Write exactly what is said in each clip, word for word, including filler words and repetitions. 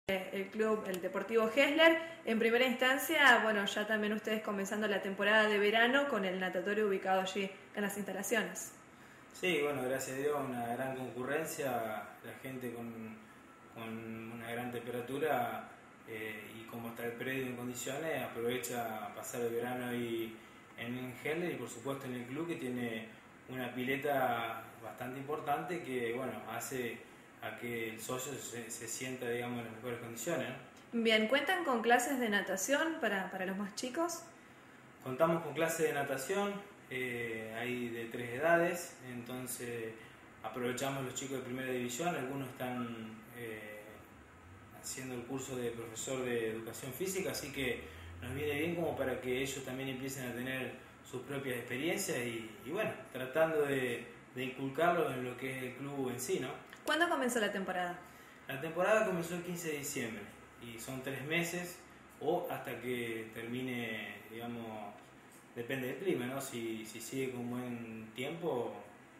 el club, el Deportivo Hessler. En primera instancia, bueno, ya también ustedes comenzando la temporada de verano con el natatorio ubicado allí en las instalaciones. Sí, bueno, gracias a Dios, una gran concurrencia, la gente con, con una gran temperatura eh, y como está el predio en condiciones, aprovecha a pasar el verano ahí en Hessler y por supuesto en el club, que tiene una pileta bastante importante que, bueno, hace a que el socio se, se sienta, digamos, en las mejores condiciones, ¿no? Bien, ¿cuentan con clases de natación para, para los más chicos? Contamos con clases de natación, eh, hay de tres edades, entonces aprovechamos los chicos de primera división, algunos están eh, haciendo el curso de profesor de educación física, así que nos viene bien como para que ellos también empiecen a tener sus propias experiencias y, y bueno, tratando de, de inculcarlos en lo que es el club en sí, ¿no? ¿Cuándo comenzó la temporada? La temporada comenzó el quince de diciembre y son tres meses o hasta que termine, digamos, depende del clima, ¿no? Si, si sigue con buen tiempo,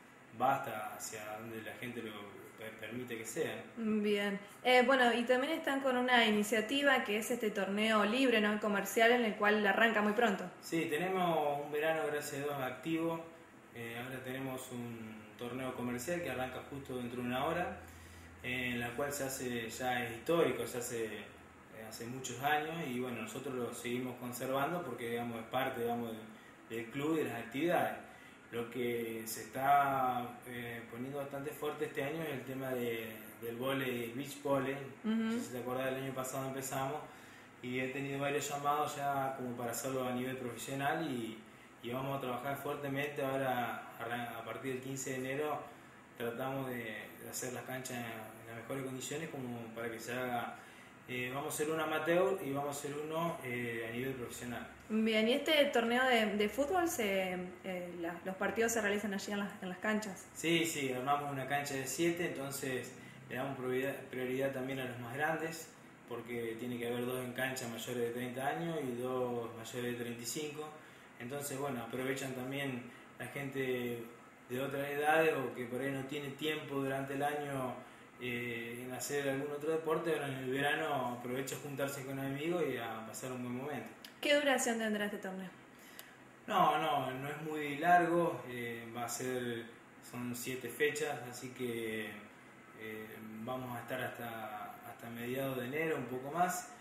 va hasta hacia donde la gente lo permite que sea. Bien, eh, bueno, y también están con una iniciativa que es este torneo libre, no comercial, en el cual arranca muy pronto. Sí, tenemos un verano, gracias a Dios, activo. Eh, ahora tenemos un torneo comercial que arranca justo dentro de una hora, en la cual se hace, ya es histórico, se hace eh, hace muchos años y bueno, nosotros lo seguimos conservando porque, digamos, es parte, digamos, del, del club y de las actividades. Lo que se está eh, poniendo bastante fuerte este año es el tema de, del vóley, beach volley. Uh-huh. No sé si te acordás, el año pasado empezamos y he tenido varios llamados ya como para hacerlo a nivel profesional y, y vamos a trabajar fuertemente ahora a partir del quince de enero. Tratamos de, de hacer las canchas en las mejores condiciones como para que se haga. Eh, vamos a ser un amateur y vamos a ser uno eh, a nivel profesional. Bien, ¿y este torneo de, de fútbol, se, eh, la, los partidos se realizan allí en las, en las canchas? Sí, sí, armamos una cancha de siete, entonces le damos prioridad, prioridad también a los más grandes, porque tiene que haber dos en cancha mayores de treinta años y dos mayores de treinta y cinco. Entonces, bueno, aprovechan también la gente de otras edades o que por ahí no tiene tiempo durante el año Eh, en hacer algún otro deporte, ahora en el verano aprovecha a juntarse con amigos y a pasar un buen momento. ¿Qué duración tendrá este torneo? No, no, no es muy largo, eh, va a ser, son siete fechas, así que eh, vamos a estar hasta, hasta mediados de enero, un poco más.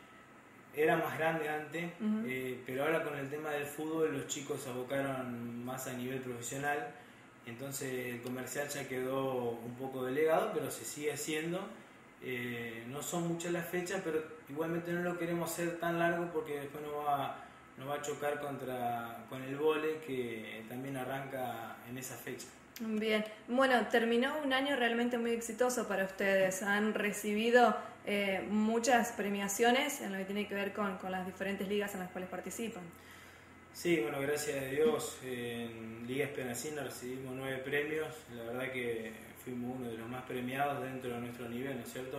Era más grande antes, uh-huh. eh, pero ahora con el tema del fútbol los chicos se abocaron más a nivel profesional. Entonces el comercial ya quedó un poco delegado, pero se sigue haciendo. Eh, no son muchas las fechas, pero igualmente no lo queremos hacer tan largo porque después nos va, nos va a chocar contra, con el vóley, que también arranca en esa fecha. Bien, bueno, terminó un año realmente muy exitoso para ustedes. Han recibido eh, muchas premiaciones en lo que tiene que ver con, con las diferentes ligas en las cuales participan. Sí, bueno, gracias a Dios, en Liga Esperanzina recibimos nueve premios, la verdad que fuimos uno de los más premiados dentro de nuestro nivel, ¿no es cierto?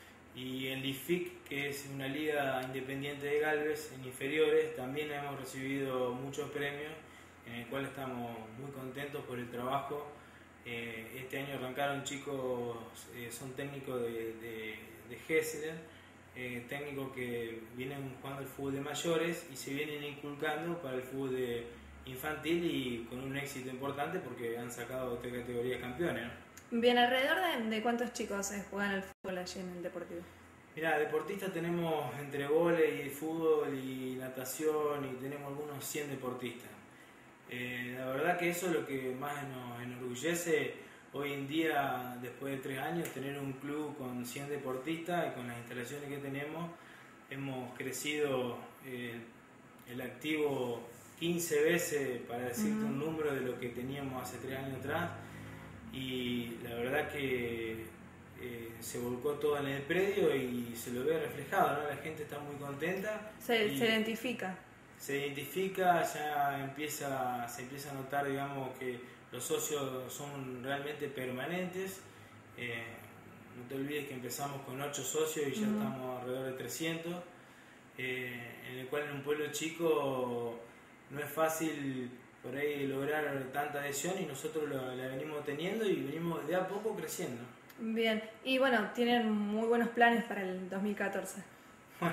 Y en L I F I C, que es una liga independiente de Galvez, en inferiores, también hemos recibido muchos premios, en el cual estamos muy contentos por el trabajo. Eh, este año arrancaron chicos, eh, son técnicos de, de, de Hessler, Eh, técnicos que vienen jugando el fútbol de mayores y se vienen inculcando para el fútbol de infantil y con un éxito importante porque han sacado tres categorías campeones, ¿no? Bien, ¿alrededor de, de cuántos chicos juegan el fútbol allí en el Deportivo? Mira, deportistas tenemos entre vóley, fútbol y natación y tenemos algunos cien deportistas. Eh, la verdad que eso es lo que más nos enorgullece. Hoy en día, después de tres años, tener un club con cien deportistas y con las instalaciones que tenemos, hemos crecido eh, el activo quince veces, para decirte uh-huh. un número de lo que teníamos hace tres años atrás, y la verdad que eh, se volcó todo en el predio y se lo ve reflejado, ¿no? La gente está muy contenta. Se, se identifica. Se identifica, ya empieza, se empieza a notar, digamos, que los socios son realmente permanentes. Eh, no te olvides que empezamos con ocho socios y ya uh-huh. estamos alrededor de trescientos, eh, en el cual en un pueblo chico no es fácil por ahí lograr tanta adhesión y nosotros lo, la venimos teniendo y venimos de a poco creciendo. Bien, y bueno, tienen muy buenos planes para el dos mil catorce. Bueno,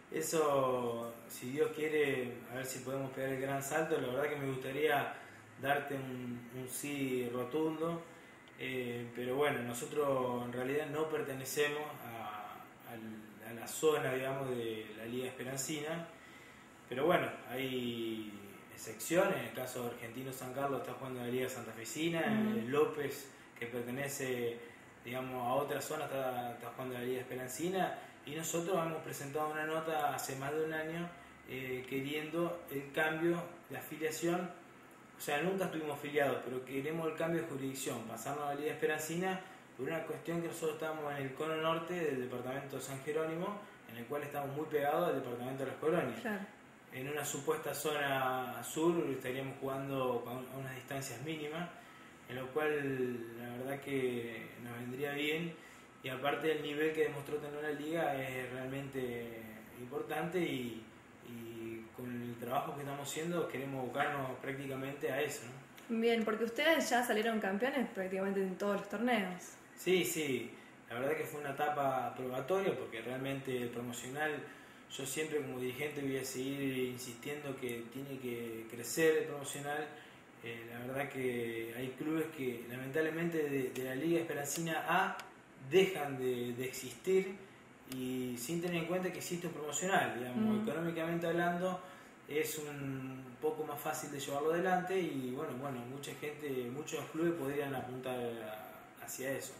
eso, si Dios quiere, a ver si podemos pegar el gran salto. La verdad que me gustaría darte un, un sí rotundo, eh, pero bueno, nosotros en realidad no pertenecemos a, a, a la zona, digamos, de la Liga Esperancina, pero bueno, hay excepciones. En el caso de Argentino San Carlos está jugando en la Liga Santafesina, uh-huh. El López, que pertenece, digamos, a otra zona, está, está jugando en la Liga Esperancina, y nosotros hemos presentado una nota hace más de un año eh, queriendo el cambio de afiliación. O sea, nunca estuvimos afiliados, pero queremos el cambio de jurisdicción, pasarnos a la Liga Esperancina por una cuestión que nosotros estamos en el cono norte del departamento de San Jerónimo, en el cual estamos muy pegados al departamento de Las Colonias. Claro. En una supuesta zona sur estaríamos jugando a unas distancias mínimas, en lo cual la verdad que nos vendría bien, y aparte el nivel que demostró tener la liga es realmente importante, y, y con el trabajo que estamos haciendo queremos abocarnos prácticamente a eso, ¿no? Bien, porque ustedes ya salieron campeones prácticamente en todos los torneos. Sí, sí, la verdad que fue una etapa probatoria, porque realmente el promocional, yo siempre como dirigente voy a seguir insistiendo que tiene que crecer el promocional. Eh, la verdad que hay clubes que lamentablemente de, de la Liga Esperancina A dejan de, de existir, y sin tener en cuenta que existe un promocional, digamos, mm. económicamente hablando es un poco más fácil de llevarlo adelante, y bueno, bueno, mucha gente, muchos clubes podrían apuntar a, hacia eso.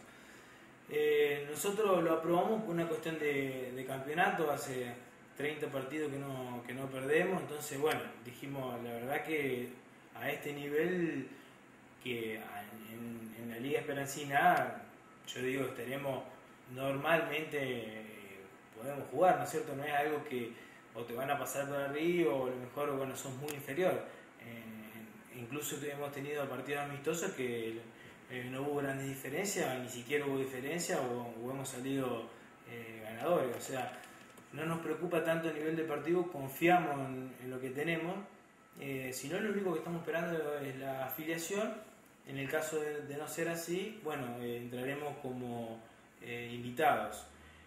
Eh, nosotros lo aprobamos por una cuestión de, de campeonato, hace treinta partidos que no, que no perdemos, entonces bueno, dijimos la verdad que a este nivel, que en, en la Liga Esperancina, yo digo, estaremos normalmente, podemos jugar, ¿no es cierto? No es algo que o te van a pasar por arriba, o a lo mejor, bueno, sos muy inferior. Eh, incluso hemos tenido partidos amistosos que eh, no hubo grandes diferencias, ni siquiera hubo diferencia, o, o hemos salido eh, ganadores. O sea, no nos preocupa tanto el nivel deportivo, confiamos en, en lo que tenemos, eh, sino lo único que estamos esperando es la afiliación. En el caso de, de no ser así, bueno, eh, entraremos como eh, invitados.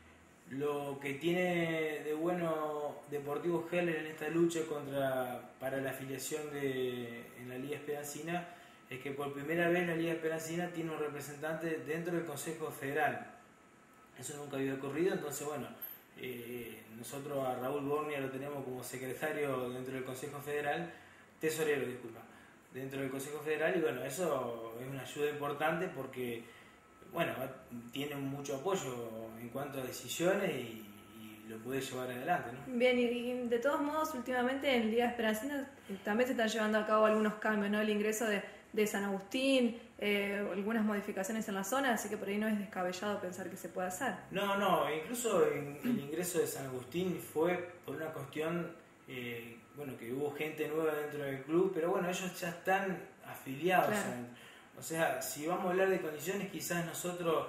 Lo que tiene de bueno Deportivo Heller en esta lucha contra para la afiliación de, en la Liga Esperancina, es que por primera vez la Liga Esperancina tiene un representante dentro del Consejo Federal. Eso nunca había ocurrido, entonces bueno, eh, nosotros a Raúl Bornia lo tenemos como secretario dentro del Consejo Federal, tesorero, disculpa, dentro del Consejo Federal, y bueno, eso es una ayuda importante porque, bueno, tiene mucho apoyo en cuanto a decisiones, y, y lo puede llevar adelante, ¿no? Bien, y, y de todos modos, últimamente en Liga Esperancina también se están llevando a cabo algunos cambios, ¿no? El ingreso de, de San Agustín, eh, algunas modificaciones en la zona, así que por ahí no es descabellado pensar que se puede hacer. No, no, incluso en, el ingreso de San Agustín fue por una cuestión, eh, bueno, que hubo gente nueva dentro del club, pero bueno, ellos ya están afiliados. Claro. En, o sea, si vamos a hablar de condiciones, quizás nosotros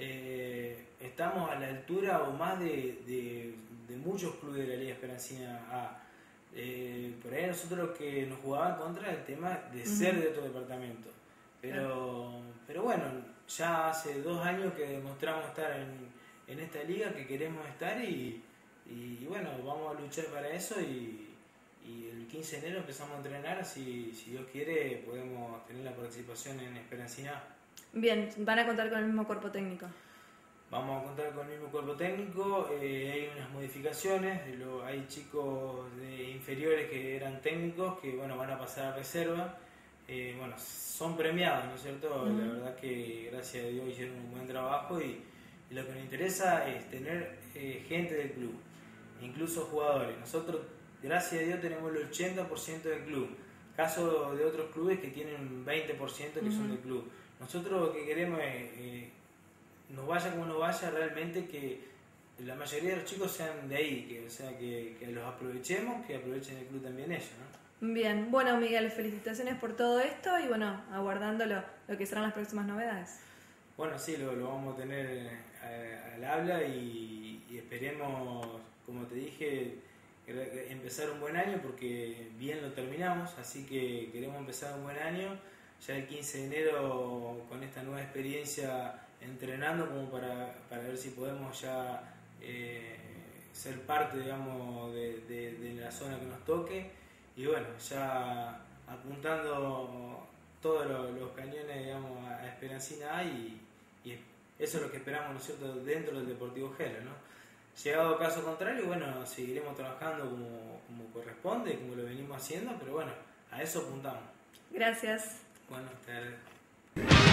eh, estamos a la altura o más de, de, de muchos clubes de la Liga Esperancina A. Eh, por ahí nosotros lo que nos jugaban contra el tema de ser de otro departamento. Pero, pero bueno, ya hace dos años que demostramos estar en, en esta liga, que queremos estar, y, y bueno, vamos a luchar para eso, y, y el quince de enero empezamos a entrenar, así si Dios quiere podemos tener la participación en Esperancina. Bien, ¿van a contar con el mismo cuerpo técnico? Vamos a contar con el mismo cuerpo técnico, eh, hay unas modificaciones, lo, hay chicos de inferiores que eran técnicos que bueno van a pasar a reserva, eh, bueno, son premiados, ¿no es cierto? Uh-huh. La verdad que gracias a Dios hicieron un buen trabajo, y, y lo que nos interesa es tener eh, gente del club, incluso jugadores. Nosotros, gracias a Dios, tenemos el ochenta por ciento del club, caso de otros clubes que tienen un veinte por ciento que uh-huh. son del club. Nosotros lo que queremos es, eh, nos vaya como nos vaya, realmente que la mayoría de los chicos sean de ahí, que, o sea, que, que los aprovechemos, que aprovechen el club también ellos, ¿no? Bien, bueno Miguel, felicitaciones por todo esto, y bueno, aguardando lo, lo que serán las próximas novedades. Bueno, sí, lo, lo vamos a tener a, al habla, y, y esperemos, como te dije, empezar un buen año, porque bien lo terminamos, así que queremos empezar un buen año. Ya el quince de enero, con esta nueva experiencia entrenando como para, para ver si podemos ya eh, ser parte, digamos, de, de, de la zona que nos toque, y bueno, ya apuntando todos los, los cañones, digamos, a Esperancina A, y, y eso es lo que esperamos, ¿no es cierto?, dentro del Deportivo Gelo, ¿no? Llegado caso contrario, bueno, seguiremos trabajando como, como corresponde, como lo venimos haciendo, pero bueno, a eso apuntamos. Gracias. Bueno, te agradezco.